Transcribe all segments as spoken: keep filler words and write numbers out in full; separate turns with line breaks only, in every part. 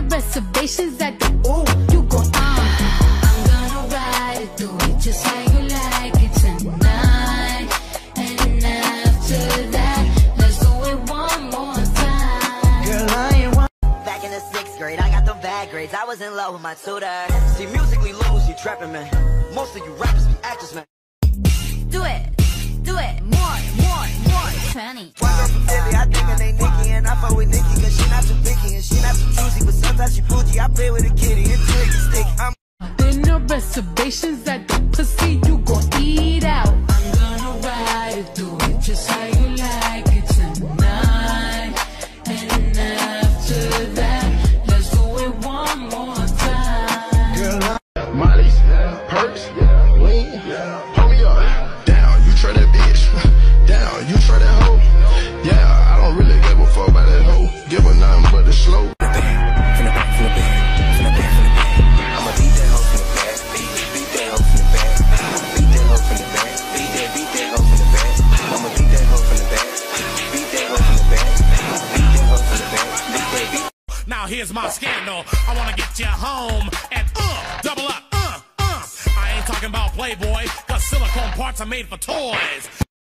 no reservations at the ooh, you go on. I'm gonna ride it, do it just how you like it tonight. And after that, let's do it one more time.
Girl, I ain't one. Back in the sixth grade, I got them bad grades. I was in love with my tutor. See, musically loose, you trapping, man. Most of you rappers be actors, man.
Do it, do it, more, more, more. Twenty.
One girl from Philly, I think her name Nikki, and I fuck with Nikki, cause she not too picky and she not too choosy, but sometimes she bougie. I play with a kitty until it stick. I'm
There no reservations at the pussy, you gon' eat out. I'm gonna ride it, do it just how you like it tonight. And after that, let's do it one more time.
girl, I
Molly's, perks, lean, pull me up, down, you try that bitch, down, you try that hoe, yeah, I don't really give a fuck about that hoe, give her nothing but the slow. From the back, from the back, from the back, from the back, from the back, I'ma beat that hoe from the back, beat, beat that hoe from the back, beat that hoe from the back, beat that, beat that hoe from the back, I'ma beat that hoe from the back, beat that hoe from the back, beat that hoe from the back, beat that, beat.
Now here's my scandal. I wanna get you home and uh, double up, uh, uh. I ain't talking about Playboy, cause silicone parts are made for toys.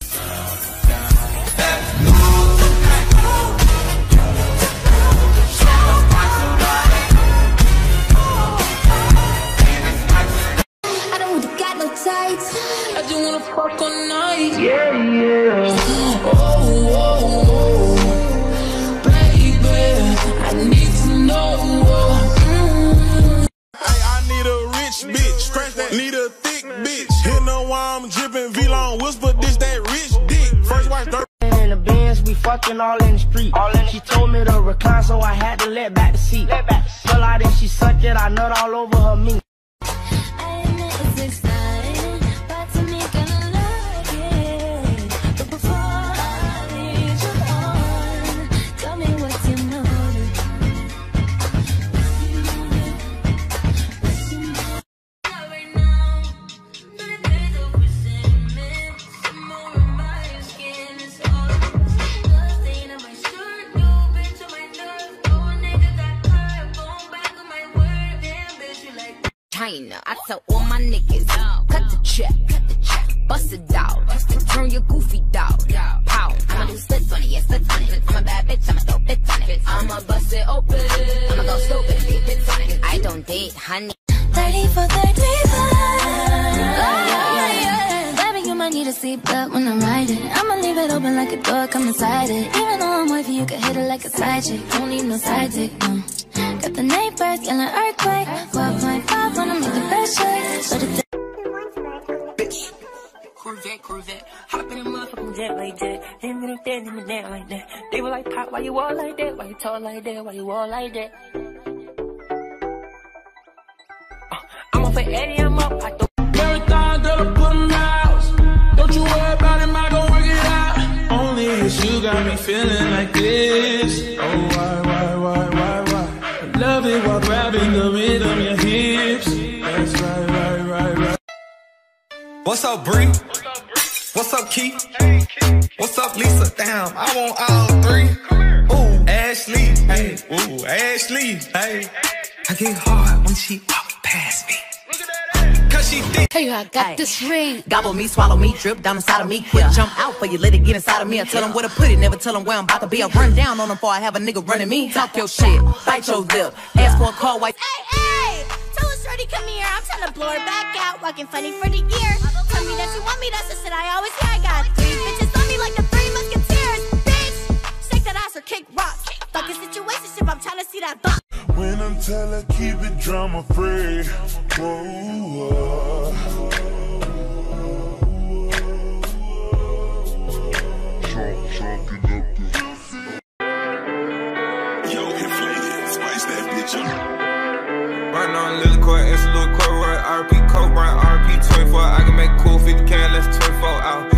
I don't really got no tights, I just wanna fuck all night.
yeah, yeah.
Oh, oh, oh, baby, I need to know. Mm.
Hey, I need a rich bitch, scratch that. Need a thick bitch. Hit no while I'm dripping, V-long whisper, this that rich dick. First watch dirt.
In the Benz, we fucking all in the street. All in she told me to recline, so I had to let back the seat. Let back. Pull out and she sucked it, I nut all over her meat.
I admit it's exciting, but to me gonna like it. But before I lead you on, tell me what's your motive. What's your motive? Right now, but a bit of resentment, some more on my skin. It's all the stain on my shirt, new bitch on my nerves. Oh, nigga got hurt, going back on my word, damn bitch, you like. China, I tell all my niggas, cut the check, cut the check, bust it out, turn your goofy dog, pow. I'ma do splits on it, yeah, splits on it. I'm a bad bitch, I'ma go bits on it. I'ma bust it open, I'ma go stupid, get bits on it. I don't date, honey. thirty for thirty-five. Baby, you might need a seatbelt when I'm riding. I'ma leave it open like a door, come inside it. Even though I'm wifey, you can hit it like a side chick. Don't need no side dick, no. Got the neighbors yelling earthquake. twelve point five wanna make the best choice. So the
bitch.
Corvette, Corvette, hop in a motherfucking jet like that. Him and that, him and that like that. They were like, pop, why you all like that? Why you tall like that? Why you all like that? Uh, I'm off at Eddie, I'm up. I don't.
Marathon, girl, I put 'em out. Don't you worry about him, I gon' work it out. Only it's you got me feeling like this. Oh, why, why, why, why, why? I love it while grabbing the rhythm, your hips. That's right, right, right, right.
What's up, Bree? What's up, Keith? What's up, Lisa? Damn, I want all three. Ooh, Ashley, hey, ooh, Ashley, hey. I get hard when she walk past me. Cause she thick.
Hey, I got Ay. This ring.
Gobble me, swallow me, drip down inside of me. Quick yeah. Jump out for you, let it get inside of me. I tell them where to put it, never tell them where I'm about to be. I run down on them before I have a nigga running me. Talk your shit, bite your lip, ask for a call, white.
Hey, hey, tell us Shorty come here. I'm trying to blow her back out, walking funny for the year. Tell me that you want me, that's the shit I always hear. I got three bitches on me like the three musketeers. Bitch, shake that ass or kick rocks. Fucking situationship, I'm trying to see that box.
When I'm telling keep it drama free. Whoa, whoa.
Yo, inflated, spice that bitch up.
Right now, Lily Court, it's a little court, right? R P, Coke, right? R P twenty-four. I can make cool fifty can, less twenty-four out.